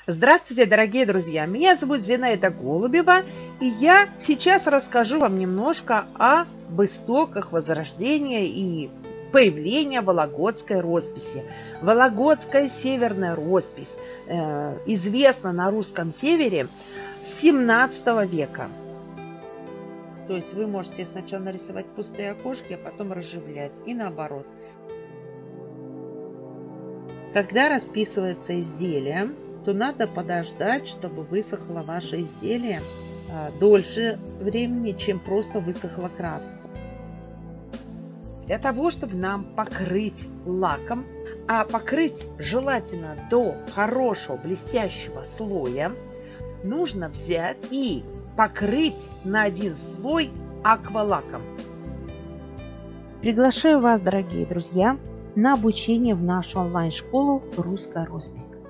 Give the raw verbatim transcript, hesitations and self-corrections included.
Здравствуйте, дорогие друзья! Меня зовут Зинаида Голубева, и я сейчас расскажу вам немножко об истоках возрождения и появления вологодской росписи. Вологодская северная роспись э, известна на русском севере с семнадцатого века. То есть вы можете сначала нарисовать пустые окошки, а потом разживлять, и наоборот. Когда расписывается изделие, то надо подождать, чтобы высохло ваше изделие а, дольше времени, чем просто высохла краска. Для того, чтобы нам покрыть лаком, а покрыть желательно до хорошего блестящего слоя, нужно взять и покрыть на один слой аквалаком. Приглашаю вас, дорогие друзья, на обучение в нашу онлайн-школу «Русская роспись».